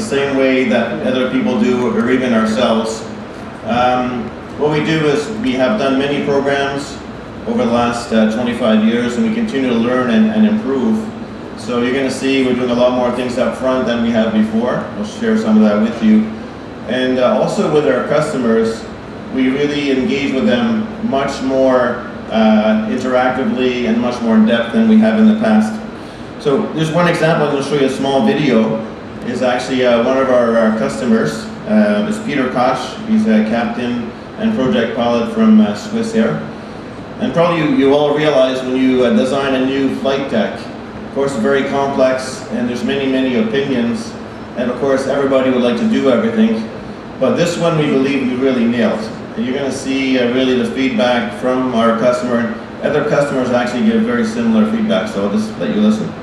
the same way that other people do, or even ourselves. What we do is we have done many programs over the last 25 years, and we continue to learn and improve. So you're going to see we're doing a lot more things up front than we have before. I'll share some of that with you. And also with our customers, we really engage with them much more interactively and much more in depth than we have in the past. So there's one example. I'm going to show you a small video. Is actually one of our customers. It's Peter Koch. He's a captain and project pilot from Swissair. And probably you all realize when you design a new flight deck, of course it's very complex and there's many opinions, and of course everybody would like to do everything. But this one we believe we really nailed. And you're going to see really the feedback from our customer. Other customers actually give very similar feedback, so I'll just let you listen.